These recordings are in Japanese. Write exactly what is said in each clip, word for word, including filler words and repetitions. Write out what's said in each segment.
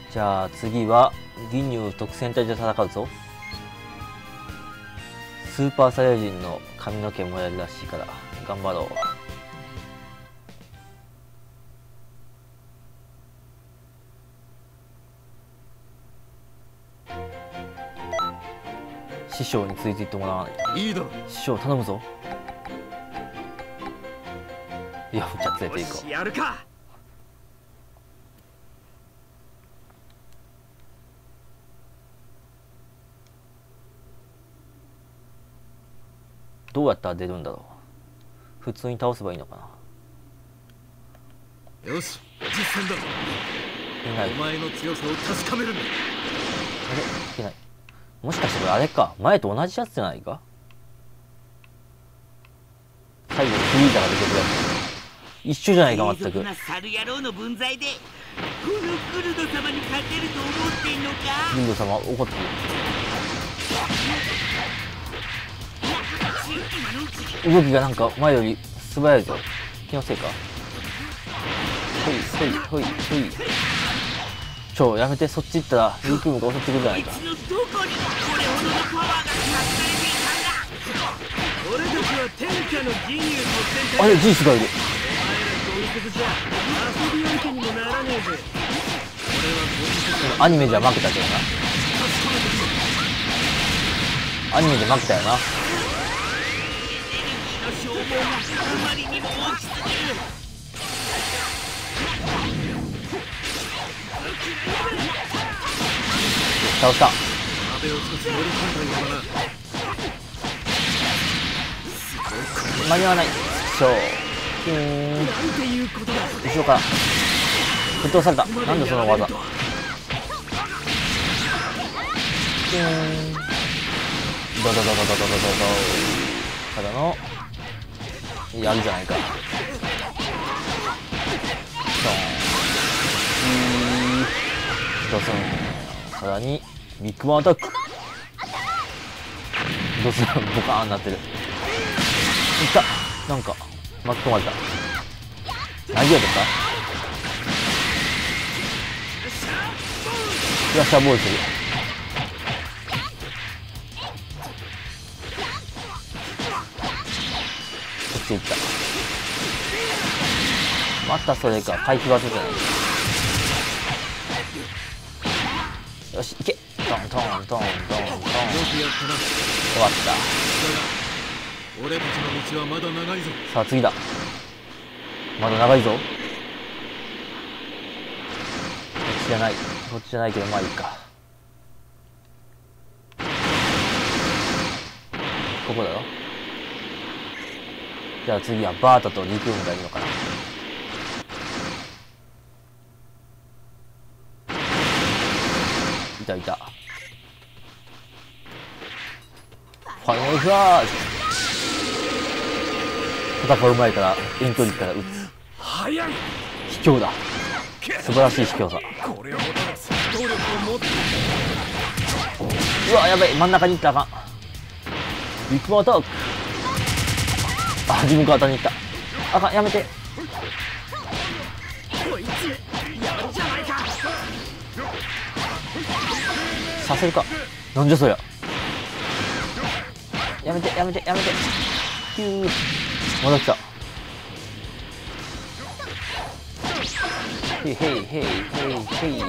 じゃあ次は銀乳特戦隊で戦うぞ。スーパーサイヤ人の髪の毛もやるらしいから頑張ろう。師匠についていってもらわないと。いいだろ師匠頼むぞ。いやじゃあ連れて行こう。やるか。どうやったら出るんだろう。普通に倒せばいいのかな。よし実戦だ。いない。お前の強さを確かめるんだ。あれいない。もしかしてこれあれか、前と同じやつじゃないか。最後にフリーザが出てくるやつ一緒じゃないか。全く猿野郎の分際でこのグルド様に勝てると思ってんのか。グルド様怒ってる。動きがなんか前より素早いぞ。気のせいか。ほいほいほいほい。ちょやめて、そっち行ったらリクムが襲ってくるじゃないか。あれジースがいる。アニメじゃ負けたけどな。アニメで負けたよな。倒した。間に合わない。そううーん後ろから沸騰された。なんでその技。うーんドドドドドドドドドただのやるじゃないか。ドスン。さらにビッグバンアタック。ドスンボカーンなってる。いったなんか巻き込まれた。投げようとかフラッシャーボールする。こっち行った。またそれか。回避技じゃない。よし行け。トントントントントン。終わった。俺たちの道はまだ長いぞ。さあ次だ。まだ長いぞ。こっちじゃない。こっちじゃないけどまあいいか。ここだろ。じゃあ次はバータとリクームがいるのかな。いたいた。ファイナルフラッシュ。戦う前から遠距離から撃つ。卑怯だ。素晴らしい卑怯さ。うわやばい、真ん中に行ったらあかん。ビッグバンアタック。あ自分から当たりに行った。あかんやめて。させるか。なんじゃそりゃ。やめてやめてやめて。ヒューまだ来た。へいへいへいへいへい。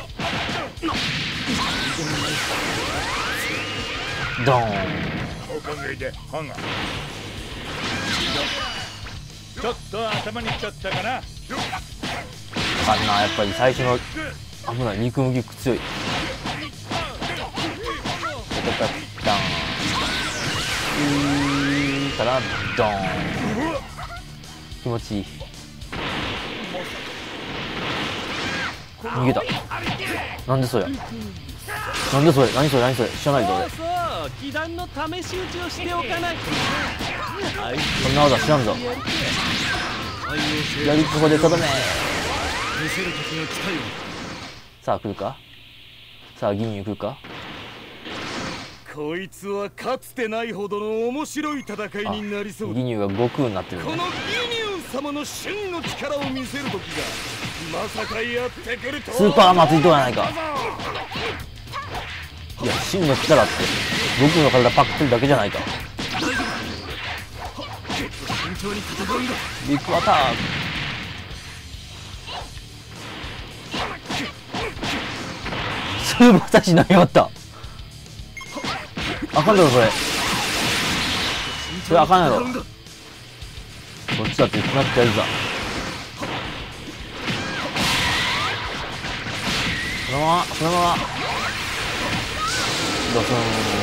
ドーン。おかげで歯がちょっと頭にきちゃったかな。あかんなやっぱり最初の危ない。肉麦強い。ダンうーからドーン。気持ちいい。逃げた。なんでそれ。なんでそれ。何それ何それ。知らないぞ俺。気弾の試し撃ちをしておかない。そんな技知らんぞ。やりここでとどめ。さあ来るか。さあ銀に来るか。こいつはかつてないほどの面白い戦いになりそう。ギニューが悟空になってるね。このギニュー様の真の力を見せる時がスーパー松井とはないか。いや真の力って僕の体パクってるだけじゃないか。ビッグアタック。スーパータチ投げまった。あかんだろそれ。それあかんやろ。こっちだってなってやるさ。そのままそのままドスン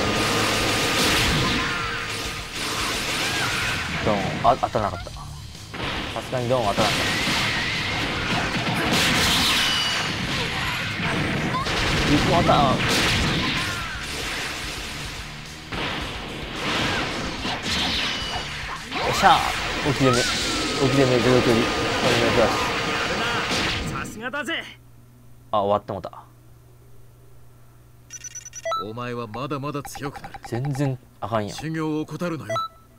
ドン。あ当たらなかった。さすがにドン当たらなかった。ビッグアタック。よっしゃー。置き攻め置き攻めゼロ距離。 さすがだぜ。 あ終わってもた。 お前はまだまだ強くなる。 全然あかんやん。 修行を怠るなよ。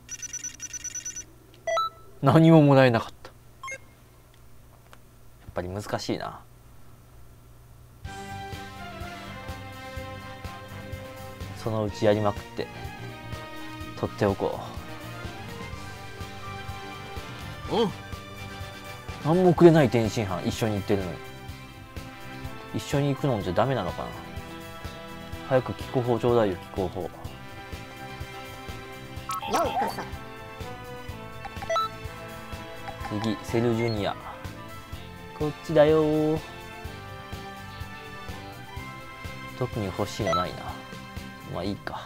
何ももらえなかった。やっぱり難しいな。そのうちやりまくって取っておこう。 おう。 何もくれない天津飯一緒に行ってるのに。一緒に行くのじゃダメなのかな。早く気候法ちょうだいよ。気候法。ようこそ。次セルジュニア。こっちだよー。特に欲しいのないな。まあいいか。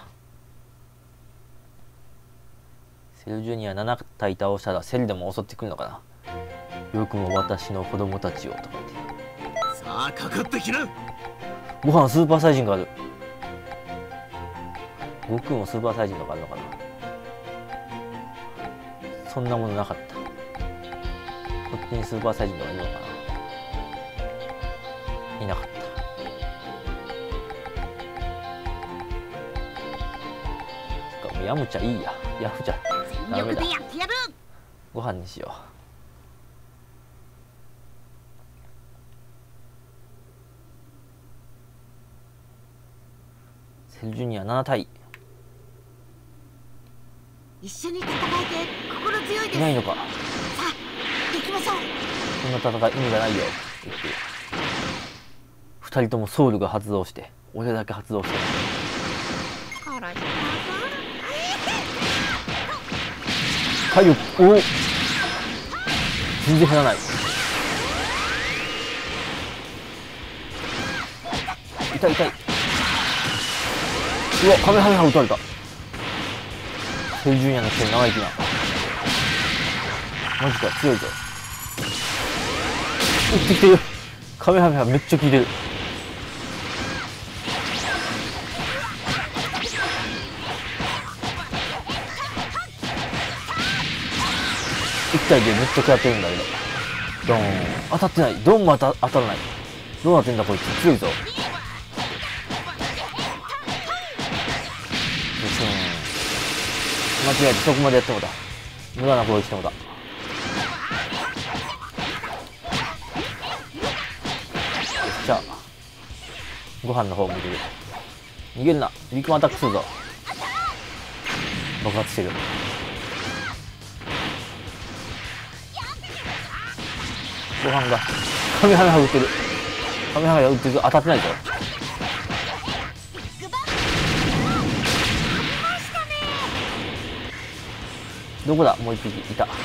セルジュニアなな体倒したらセルでも襲ってくるのかな。よくも私の子供たちをとかって。 さあかかってきな。 ご飯スーパーサイジンがある。悟空もスーパーサイジンとかあるのかな。そんなものなかった。こっちにスーパーサイジンとかいるのかな。いなかった。そっかもうヤムチャいいや。ヤムチャダメだ。ご飯にしよう。セルジュニアなな体。 一緒に戦えて心強いです。 いないのか。 さあ行きましょう。 そんな戦い意味がないよって言って。二人ともソウルが発動して俺だけ発動してない。体力おお全然減らない。痛い痛い。うわカメハメハ撃たれた。セルジュニアのくせに長生きな。マジか強いぞ。撃ってきてる。カメハメハめっちゃ効いてる。一体でめっちゃ食らってるんだけど。ドーン当たってない。ドンも当た当たらない。どうなってんだこいつ強いぞ。間違えてそこまでやってもた。無駄な攻撃してもた。よっしゃご飯の方向いてる。逃げるな。ビッグアタックするぞ。爆発してる。ご飯がカメハメハ撃ってる。カメハメハ撃ってる。当たってないぞ。どこだ。もう一匹いた。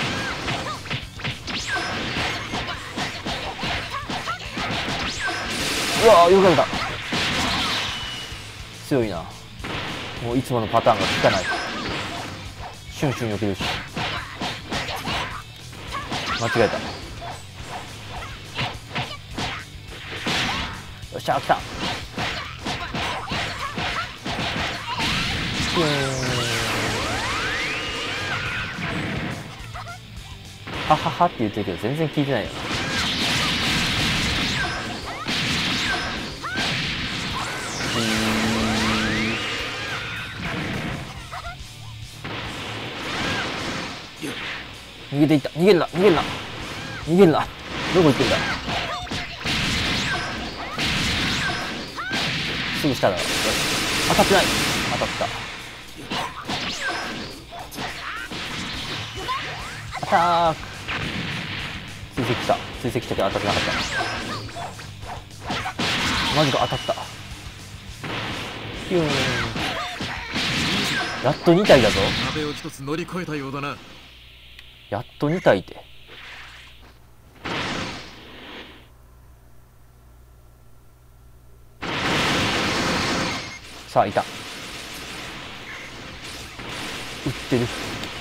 うわーよかった。強いな。もういつものパターンが効かない。シュンシュン避けるし。間違えた。よっしゃ来た。シューンはははって言ってるけど全然聞いてないよな。逃げていった。逃げるな逃げるな逃げるな。どこ行ってんだ。 すぐ下だ。よし、当たってない。当たった。アターク。追跡した。追跡したけど当たってなかった。マジか、当たった。ピューン。やっとに体だぞ。 壁を一つ乗り越えたようだな。 やっとに体って。さあ、いた。撃ってる。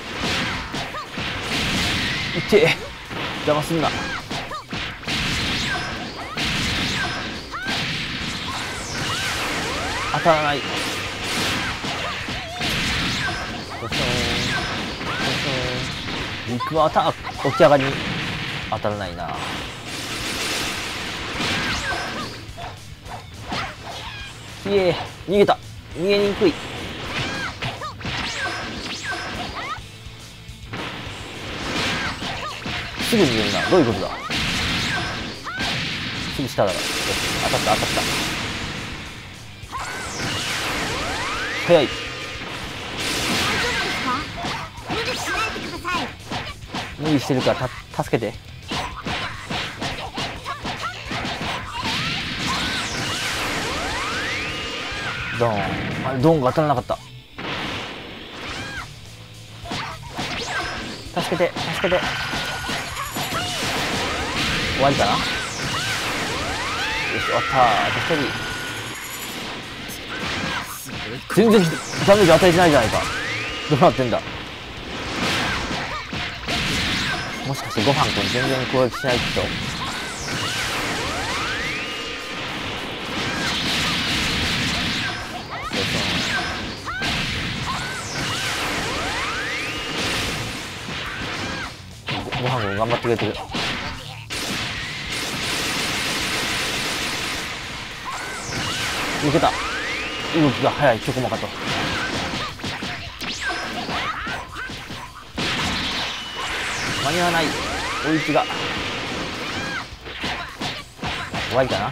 いってえ、邪魔すんな。当たらない。よいしょー、よいしょー。ビッグアタック。起き上がりに当たらないな。いえ、逃げた。逃げにくい。すぐ逃げるな。どういうことだ。すぐ下だから。よし、当たった当たった。早い。 無理しないでください。 無理してるからた助けて。ドーン。あれドーンが当たらなかった。助けて助けて。終わりかな。よし、終わった。あとひとり。全然ダメージ与えてないじゃないか。どうなってんだ。もしかしてご飯くん全然攻撃しない人。ご飯くん頑張ってくれてる。抜けた。動きが速いチョコモカと。間に合わない。追い打ちが終わりかな。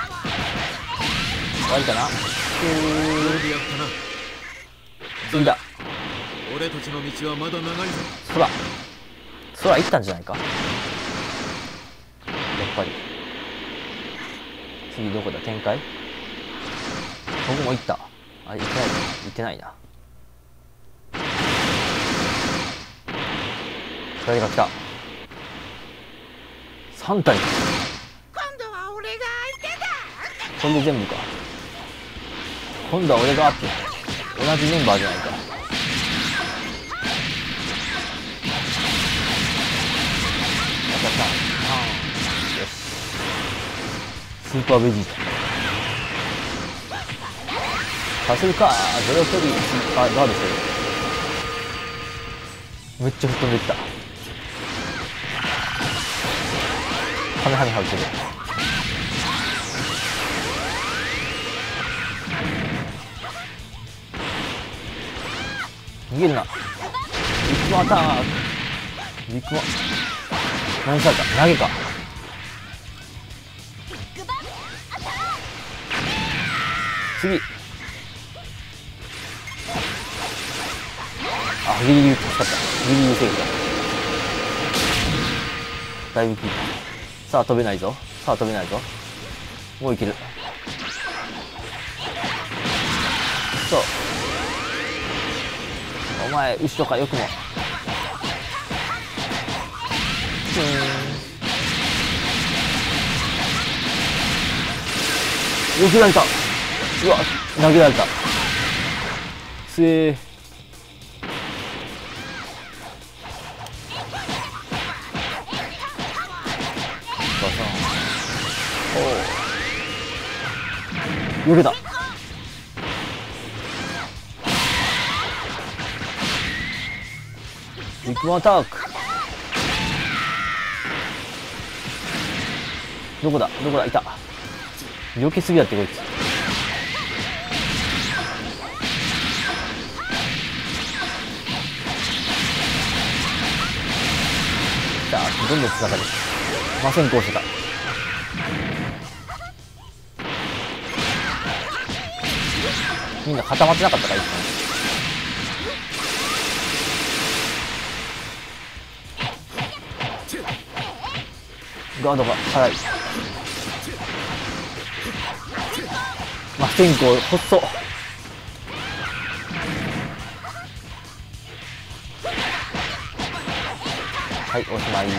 終わりかな。うー次だ。 俺たちの道はまだ長いぞ。 空空行ったんじゃないか。やっぱり次どこだ。展開。ここも行った。あれ行ってない。行ってないな。誰が来た。さん体。 今度は俺が相手だ。 これで全部か。今度は俺がって同じメンバーじゃないか。よし、スーパーベジータさせるか。ゼロ距離。あ、ガードしてる。めっちゃ吹っ飛んできた。カメハメハ打ってる。逃げるな。ビッグアタック。ビッグア何された。投げか。次。あ、ギリギリ助かった。ギリギリセーフだ。だいぶ効いた。さあ飛べないぞ。さあ飛べないぞ。もういける。そう。お前後ろか。よくも。よけられた。うわ、投げられた。すえー。おお。よけた。ビッグアタック。どこだどこだ。いた。避けすぎだってこいつ。さあどんどんつながる。魔先行してた。 みんな固まってなかったか、一緒に。ガードが早い。まあ、線香細っ。はい、おしまい。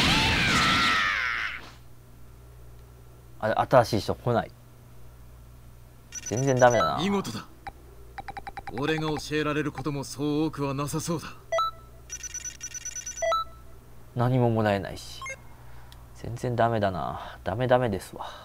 あれ、新しい人来ない。全然ダメだな。 見事だ。俺が教えられることもそう多くはなさそうだ。 何ももらえないし。全然ダメだな。ダメダメですわ。